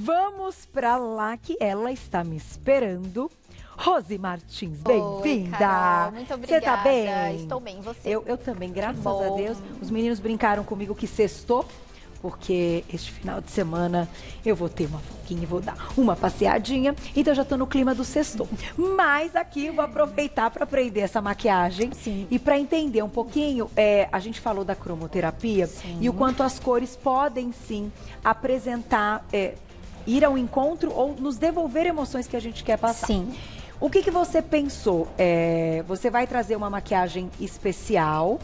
Vamos pra lá que ela está me esperando. Rose Martins, bem-vinda! Muito obrigada. Você tá bem? Estou bem, você? Eu também, graças a Deus. Os meninos brincaram comigo que sextou, porque este final de semana eu vou ter uma folguinha e vou dar uma passeadinha. Então já tô no clima do sextou. Mas aqui eu vou aproveitar para aprender essa maquiagem. Sim. E para entender um pouquinho, a gente falou da cromoterapia. Sim. E o quanto as cores podem sim apresentar, ir ao encontro ou nos devolver emoções que a gente quer passar. Sim. O que você pensou? Você vai trazer uma maquiagem especial,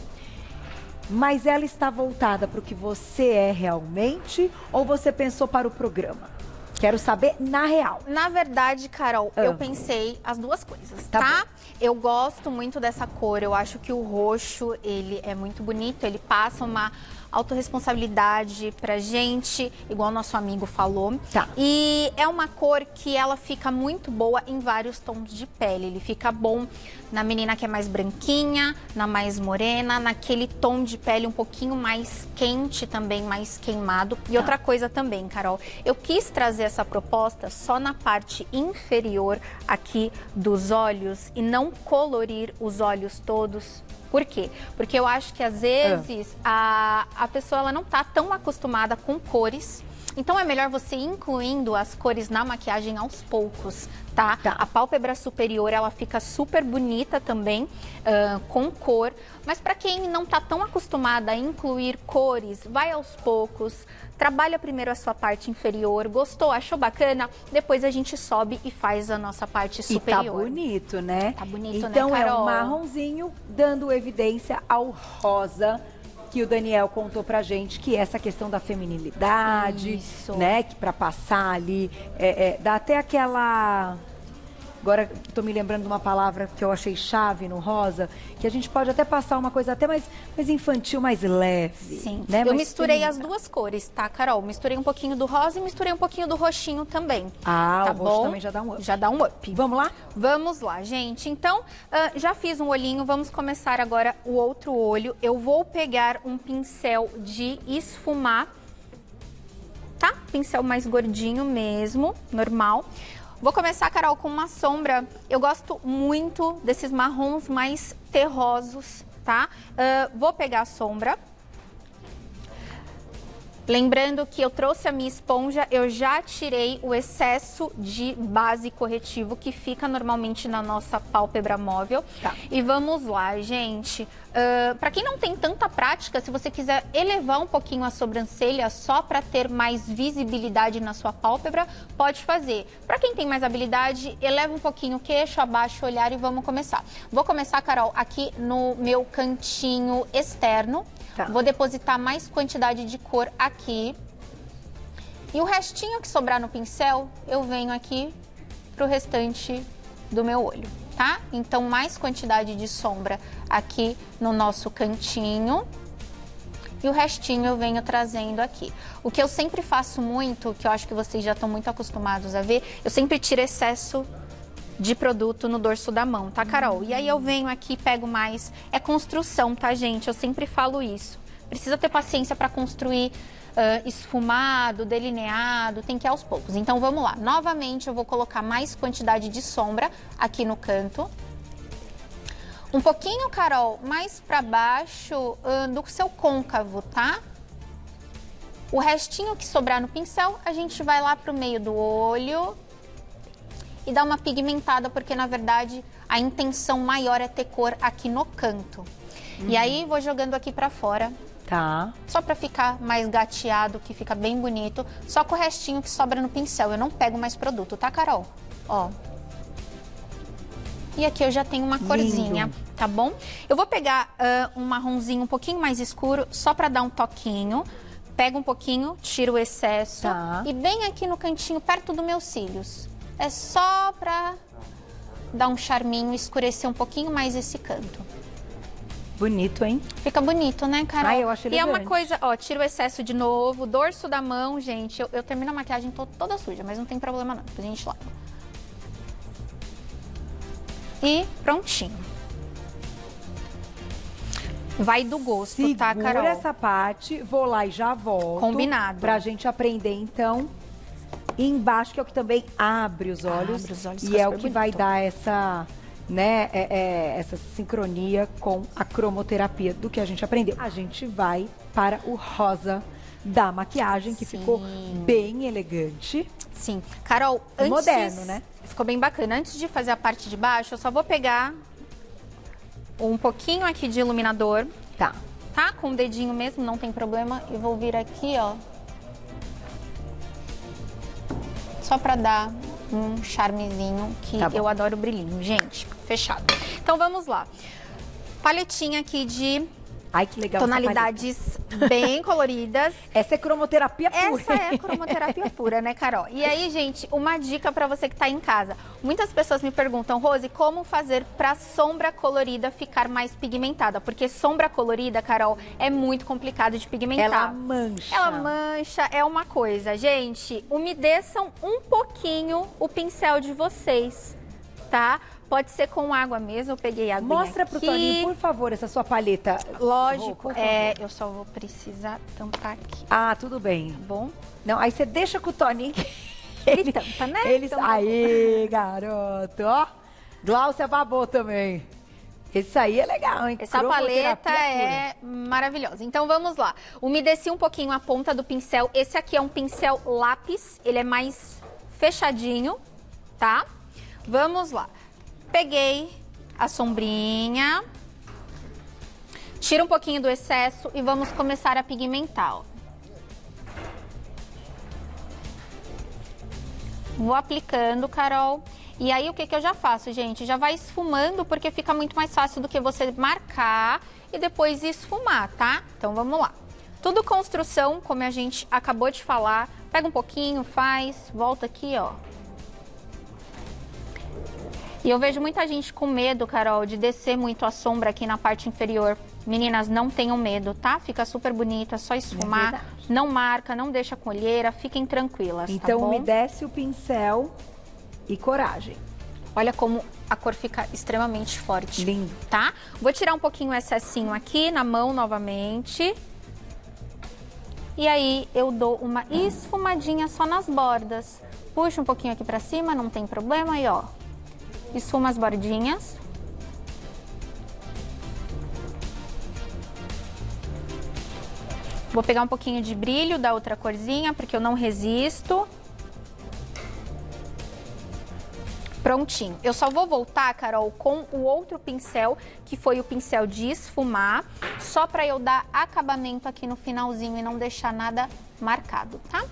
mas ela está voltada para o que você é realmente ou você pensou para o programa? Quero saber na real. Na verdade, Carol, eu pensei as duas coisas, tá? Eu gosto muito dessa cor, eu acho que o roxo, ele é muito bonito, ele passa uma autorresponsabilidade pra gente, igual o nosso amigo falou. Tá. E é uma cor que ela fica muito boa em vários tons de pele. Ele fica bom na menina que é mais branquinha, na mais morena, naquele tom de pele um pouquinho mais quente também, mais queimado. E outra coisa também, Carol, eu quis trazer essa proposta só na parte inferior aqui dos olhos e não colorir os olhos todos. Por quê? Porque eu acho que às vezes a pessoa ela não tá tão acostumada com cores. Então é melhor você ir incluindo as cores na maquiagem aos poucos, tá? A pálpebra superior ela fica super bonita também, com cor. Mas para quem não tá tão acostumada a incluir cores, vai aos poucos. Trabalha primeiro a sua parte inferior, gostou, achou bacana? Depois a gente sobe e faz a nossa parte superior. E tá bonito, né? Tá bonito, então, né, Carol? É um marronzinho dando evidência ao rosa que o Daniel contou pra gente, que é essa questão da feminilidade, né? Que pra passar ali, dá até aquela... Agora, tô me lembrando de uma palavra que eu achei chave no rosa, que a gente pode até passar uma coisa até mais infantil, mais leve. Sim, né? Eu misturei as duas cores, tá, Carol? Misturei um pouquinho do rosa e misturei um pouquinho do roxinho também. Ah, tá o roxo bom? também já dá um up. Já dá um up. Vamos lá? Vamos lá, gente. Então, já fiz um olhinho, vamos começar agora o outro olho. Eu vou pegar um pincel de esfumar, tá? Pincel mais gordinho mesmo, normal. Vou começar, Carol, com uma sombra. Eu gosto muito desses marrons mais terrosos, tá? Vou pegar a sombra. Lembrando que eu trouxe a minha esponja, eu já tirei o excesso de base corretivo que fica normalmente na nossa pálpebra móvel. Tá. E vamos lá, gente. Para quem não tem tanta prática, se você quiser elevar um pouquinho a sobrancelha só para ter mais visibilidade na sua pálpebra, pode fazer. Para quem tem mais habilidade, eleva um pouquinho o queixo, abaixa o olhar e vamos começar. Vou começar, Carol, aqui no meu cantinho externo. Tá. Vou depositar mais quantidade de cor aqui. E o restinho que sobrar no pincel, eu venho aqui pro restante do meu olho, tá? Então, mais quantidade de sombra aqui no nosso cantinho. E o restinho eu venho trazendo aqui. O que eu sempre faço muito, que eu acho que vocês já estão muito acostumados a ver, eu sempre tiro excesso de produto no dorso da mão, tá, Carol? E aí eu venho aqui, pego mais. É construção, tá, gente? Eu sempre falo isso. Precisa ter paciência para construir esfumado, delineado, tem que ir aos poucos. Então vamos lá. Novamente eu vou colocar mais quantidade de sombra aqui no canto. Um pouquinho, Carol, mais para baixo do seu côncavo, tá? O restinho que sobrar no pincel, a gente vai lá pro meio do olho e dá uma pigmentada, porque na verdade a intenção maior é ter cor aqui no canto. E aí vou jogando aqui pra fora. Tá. Só pra ficar mais gateado, que fica bem bonito. Só com o restinho que sobra no pincel. Eu não pego mais produto, tá, Carol? Ó. E aqui eu já tenho uma corzinha, tá bom? Eu vou pegar um marronzinho um pouquinho mais escuro, só pra dar um toquinho. Pego um pouquinho, tiro o excesso. Tá. E bem aqui no cantinho, perto dos meus cílios. É só pra dar um charminho, escurecer um pouquinho mais esse canto. Bonito, hein? Fica bonito, né, Carol? Ai, eu acho elegante. E é uma coisa, ó, tiro o excesso de novo, dorso da mão, gente. Eu termino a maquiagem toda suja, mas não tem problema não, depois a gente lava. E prontinho. Vai do gosto, tá, Carol? Segura essa parte, vou lá e já volto. Combinado. Pra gente aprender, então, E embaixo, que é o que também abre os olhos. E é o que vai dar essa, né, essa sincronia com a cromoterapia do que a gente aprendeu. A gente vai para o rosa da maquiagem, que ficou bem elegante. Sim. Carol, antes... Moderno, né? Ficou bem bacana. Antes de fazer a parte de baixo, eu só vou pegar um pouquinho aqui de iluminador. Tá. Tá? Com o dedinho mesmo, não tem problema. E vou vir aqui, ó. Só pra dar um charmezinho, que eu adoro brilhinho. Gente, fechado. Então vamos lá. Paletinha aqui de... Ai, que legal. Tonalidades bem coloridas. Essa é cromoterapia pura. Essa é cromoterapia pura, né, Carol? E aí, gente, uma dica pra você que tá em casa. Muitas pessoas me perguntam, Rose, como fazer pra sombra colorida ficar mais pigmentada? Porque sombra colorida, Carol, é muito complicado de pigmentar. Ela mancha. Ela mancha, é uma coisa. Gente, umedeçam um pouquinho o pincel de vocês, tá? Pode ser com água mesmo, eu peguei água aqui. Mostra pro Toninho, por favor, essa sua paleta. Lógico, eu só vou precisar tampar aqui. Ah, tudo bem. Tá bom? Não, aí você deixa com o Toninho. Ele tampa, né? Aí, garoto, ó. Gláucia babou também. Esse aí é legal, hein? Essa paleta é maravilhosa. Então vamos lá. Umedeci um pouquinho a ponta do pincel. Esse aqui é um pincel lápis, ele é mais fechadinho, tá? Vamos lá. Peguei a sombrinha, tira um pouquinho do excesso e vamos começar a pigmentar, ó. Vou aplicando, Carol. E aí o que eu já faço, gente? Já vai esfumando, porque fica muito mais fácil do que você marcar e depois esfumar, tá? Então vamos lá. Tudo construção, como a gente acabou de falar. Pega um pouquinho, faz, volta aqui, ó. E eu vejo muita gente com medo, Carol, de descer muito a sombra aqui na parte inferior. Meninas, não tenham medo, tá? Fica super bonita, só esfumar. Não marca, não deixa com olheira, fiquem tranquilas, então, tá bom? umedece o pincel e coragem. Olha como a cor fica extremamente forte. Lindo. Tá? Vou tirar um pouquinho o excessinho aqui na mão novamente. E aí eu dou uma esfumadinha só nas bordas. Puxa um pouquinho aqui pra cima, não tem problema. E ó, esfuma as bordinhas. Vou pegar um pouquinho de brilho da outra corzinha, porque eu não resisto. Prontinho. Eu só vou voltar, Carol, com o outro pincel, que foi o pincel de esfumar, só pra eu dar acabamento aqui no finalzinho e não deixar nada marcado, tá?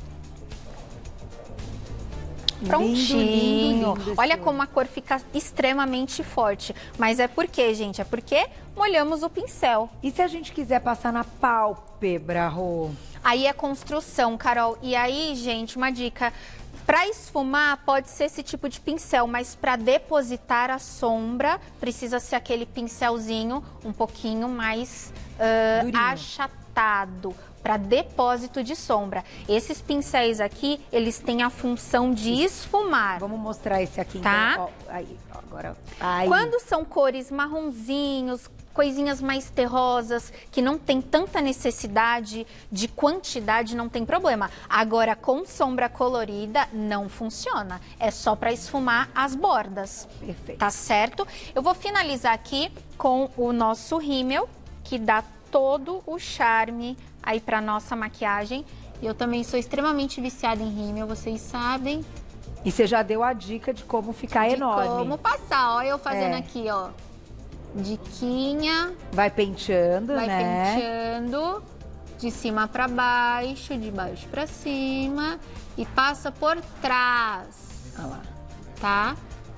Prontinho. Lindo, lindo, olha como a cor fica extremamente forte. Mas é por quê, gente? É porque molhamos o pincel. E se a gente quiser passar na pálpebra, Rô? Aí é construção, Carol. E aí, gente, uma dica. Para esfumar, pode ser esse tipo de pincel, mas para depositar a sombra, precisa ser aquele pincelzinho um pouquinho mais achatado, para depósito de sombra. Esses pincéis aqui, eles têm a função de esfumar. Vamos mostrar esse aqui, tá? Então. Ó, aí, agora. Aí. Quando são cores marronzinhos, coisinhas mais terrosas, que não tem tanta necessidade de quantidade, não tem problema. Agora, com sombra colorida, não funciona. É só para esfumar as bordas. Perfeito. Tá certo? Eu vou finalizar aqui com o nosso rímel, que dá todo o charme aí para nossa maquiagem. Eu também sou extremamente viciada em rímel, vocês sabem. E você já deu a dica de como ficar enorme. Como passar, ó, eu fazendo aqui, ó. Diquinha. Vai penteando, vai né? Vai penteando de cima para baixo, de baixo para cima e passa por trás. Olha lá. Tá?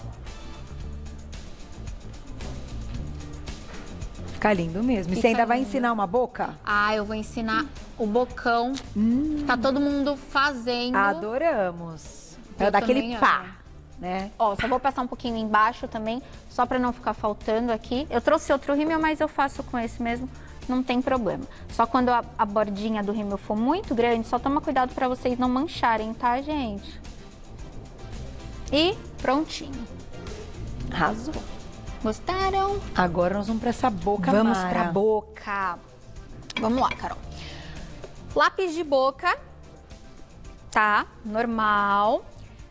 Fica lindo mesmo. E você ainda vai ensinar uma boca? Ah, eu vou ensinar o bocão. Tá todo mundo fazendo. Adoramos. Pra dar aquele pá. Né? Ó, só vou passar um pouquinho embaixo também, só pra não ficar faltando aqui. Eu trouxe outro rímel, mas eu faço com esse mesmo, não tem problema. Só quando a bordinha do rímel for muito grande, só toma cuidado pra vocês não mancharem, tá, gente? E prontinho. Arrasou. Gostaram? Agora nós vamos pra essa boca, Vamos Mara. pra boca. Vamos lá, Carol. Lápis de boca. tá? Normal.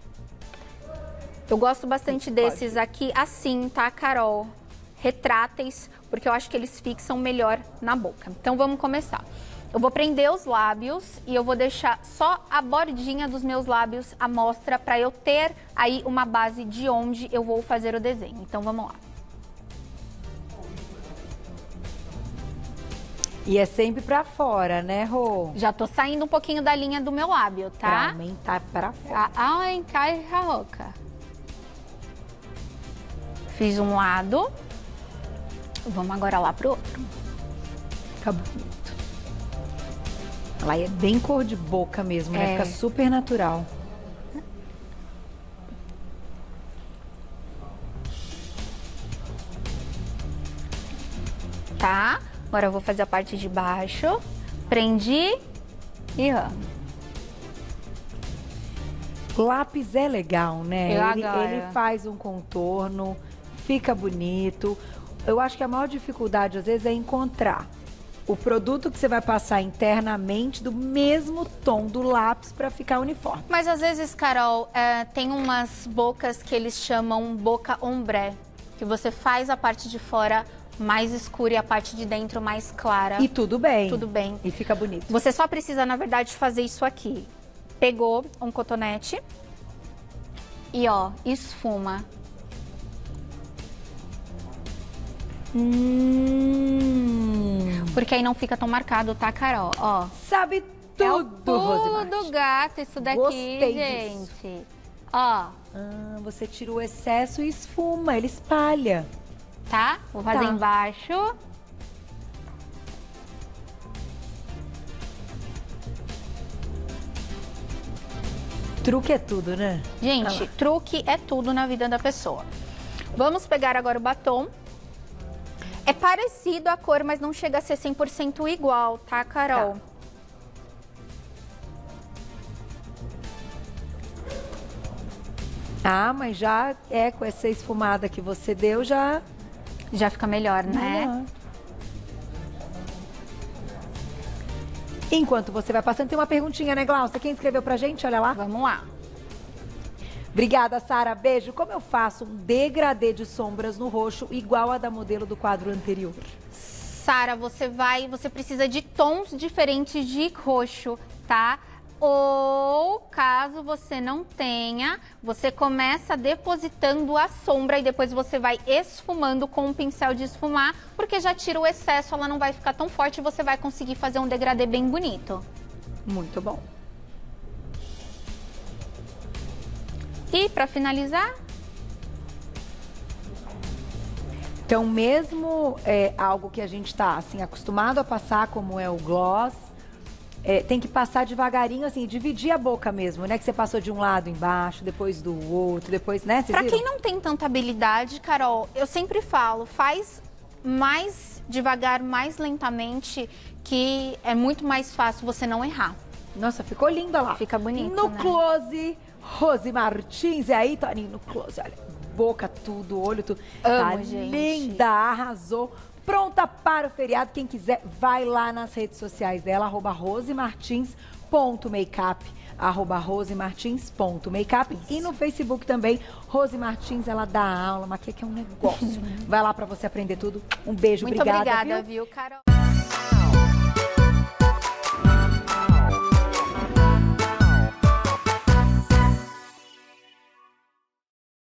Eu gosto bastante desses aqui assim, tá, Carol? Retráteis, porque eu acho que eles fixam melhor na boca. Então, vamos começar. Eu vou prender os lábios e eu vou deixar só a bordinha dos meus lábios à mostra para eu ter aí uma base de onde eu vou fazer o desenho. Então, vamos lá. E é sempre pra fora, né, Rô? Já tô saindo um pouquinho da linha do meu lábio, tá? Pra aumentar pra fora. Ai, cai a roca. Fiz um lado. Vamos agora lá pro outro. Fica bonito. Ela é bem cor de boca mesmo, né? Fica super natural. Tá? Agora eu vou fazer a parte de baixo. Prendi e ramo. Lápis é legal, né? Ele faz um contorno, fica bonito. Eu acho que a maior dificuldade, às vezes, é encontrar o produto que você vai passar internamente do mesmo tom do lápis para ficar uniforme. Mas, às vezes, Carol, tem umas bocas que eles chamam boca ombré, que você faz a parte de fora mais escura e a parte de dentro mais clara. E tudo bem. Tudo bem. E fica bonito. Você só precisa, na verdade, fazer isso aqui. Pegou um cotonete e, ó, esfuma. Porque aí não fica tão marcado, tá, Carol? Ó. Sabe tudo, Rosemary. Tudo gato isso daqui, Gostei gente. Disso. Ó. Você tira o excesso e esfuma, ele espalha. Tá? Vou fazer embaixo. Truque é tudo, né? Gente, truque é tudo na vida da pessoa. Vamos pegar agora o batom. É parecido a cor, mas não chega a ser 100% igual, tá, Carol? Tá. Mas já com essa esfumada que você deu, já fica melhor, né? Enquanto você vai passando, tem uma perguntinha, né, Glaucia? Quem escreveu pra gente? Olha lá. Vamos lá. Obrigada, Sara. Beijo. Como eu faço um degradê de sombras no roxo igual a da modelo do quadro anterior? Sara, você precisa de tons diferentes de roxo, tá? Ou, caso você não tenha, você começa depositando a sombra e depois você vai esfumando com um pincel de esfumar, porque já tira o excesso, ela não vai ficar tão forte e você vai conseguir fazer um degradê bem bonito. Muito bom. E para finalizar... Então, mesmo algo que a gente está assim, acostumado a passar, como é o gloss, tem que passar devagarinho, assim, dividir a boca mesmo, né? Que você passou de um lado embaixo, depois do outro, depois, né? Pra quem não tem tanta habilidade, Carol, eu sempre falo, faz mais devagar, mais lentamente, que é muito mais fácil você não errar. Nossa, ficou linda lá. Fica bonito, no né? close, Rose Martins, é aí, Toninho, no close, olha, boca tudo, olho tudo. Amo, tá gente. Linda, arrasou. Pronta para o feriado. Quem quiser, vai lá nas redes sociais dela, @rosemartins.makeup, @rosemartins.makeup. E no Facebook também, Rose Martins, ela dá aula, maquiagem é um negócio. Vai lá para você aprender tudo. Um beijo, Muito obrigada, obrigada, viu? Carol?